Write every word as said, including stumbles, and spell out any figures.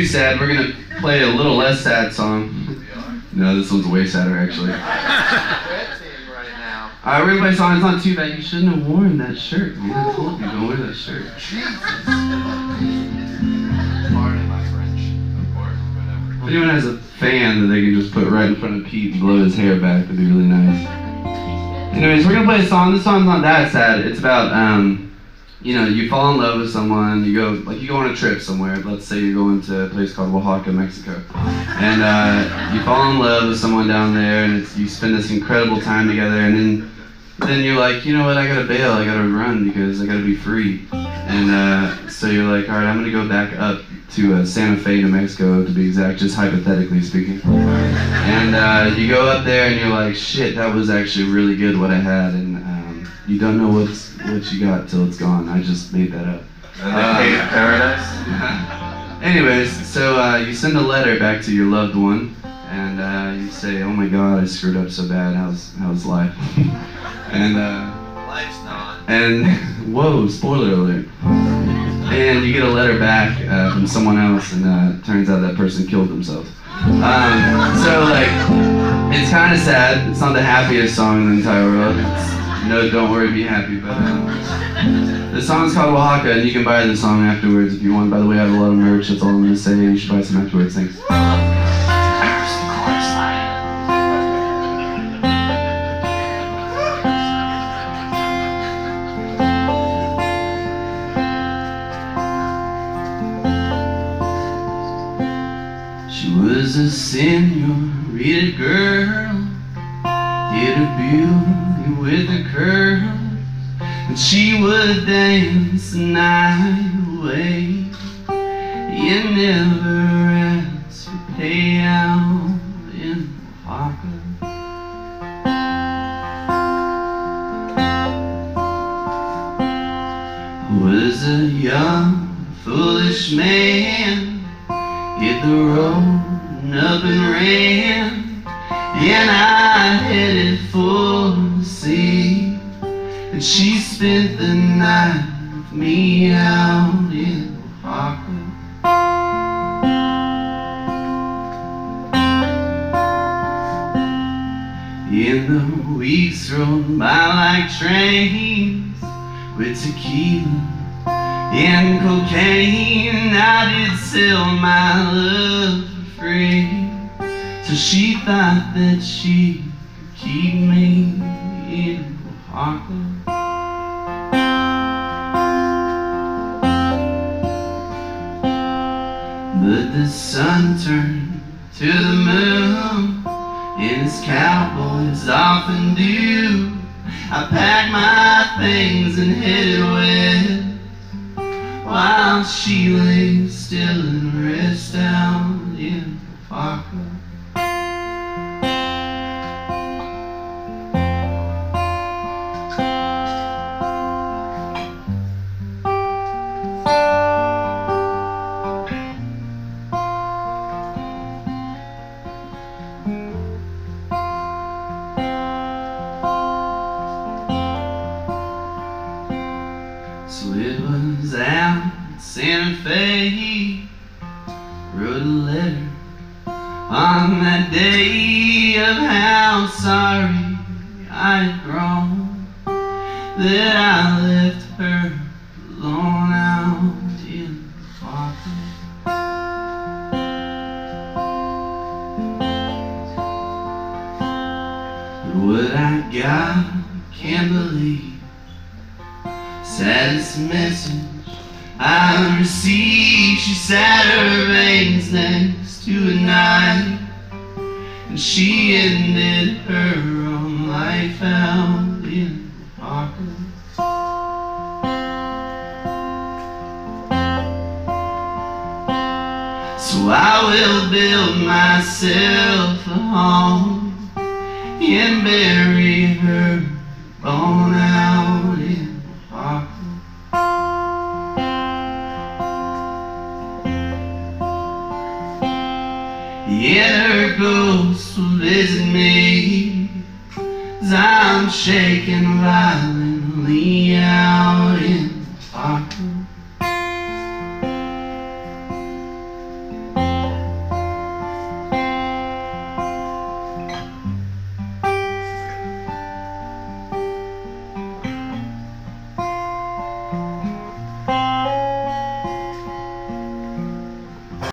too sad. We're gonna play a little less sad song. No, this one's way sadder actually. Red team right now. Alright, we're gonna play a song. It's not too bad. You shouldn't have worn that shirt. Man, I told you don't wear that shirt. Jesus. Pardon my French, of course, whatever. If anyone has a fan that they can just put right in front of Pete and blow his hair back, that'd be really nice. Anyways, we're gonna play a song. This song's not that sad. It's about, um, you know, you fall in love with someone, you go, like you go on a trip somewhere. Let's say you're going to a place called Oaxaca, Mexico. And uh, you fall in love with someone down there, and it's, you spend this incredible time together, and then then you're like, you know what, I gotta bail, I gotta run because I gotta be free. And uh, so you're like, all right, I'm gonna go back up to uh, Santa Fe, New Mexico, to be exact, just hypothetically speaking. And uh, you go up there and you're like, shit, that was actually really good what I had, and um, you don't know what's what you got till it's gone. I just made that up. Uh, they paid paradise. Anyways, so uh, you send a letter back to your loved one, and uh, you say, oh my god, I screwed up so bad, how's, how's life? and uh, Life's not. And, whoa, spoiler alert. And you get a letter back uh, from someone else, and uh, it turns out that person killed themselves. Um, so, like, it's kind of sad. It's not the happiest song in the entire world. It's, no, don't worry, be happy. But um, the song's called Oaxaca, and you can buy the song afterwards if you want. By the way, I have a lot of merch. That's all I'm going to say. You should buy some afterwards. Thanks. She was a senorita girl, hid her beauty with her curls, and she would dance the night away. You never asked for payout in Oaxaca. I was a young, foolish man, hit the road and up and ran, and I headed for the sea, and she spent the night with me out in Oaxaca. And the weeks rolled by like trains with tequila and cocaine. I did sell my love for free, so she thought that she could keep me in Oaxaca. But the sun turned to the moon, and as cowboys often do, I packed my things and headed west, while she lay still and rest out in Oaxaca. So it was out in Santa Fe, wrote a letter on that day of how sorry I had grown, that I left her alone out in Oaxaca. But what I got, I can't believe. Saddest message I received. She sat her veins next to a knife, and she ended her own life out in Oaxaca. So I will build myself a home and bury her bone out in Oaxaca. Yeah, her ghost will visit me as I'm shaking violently out in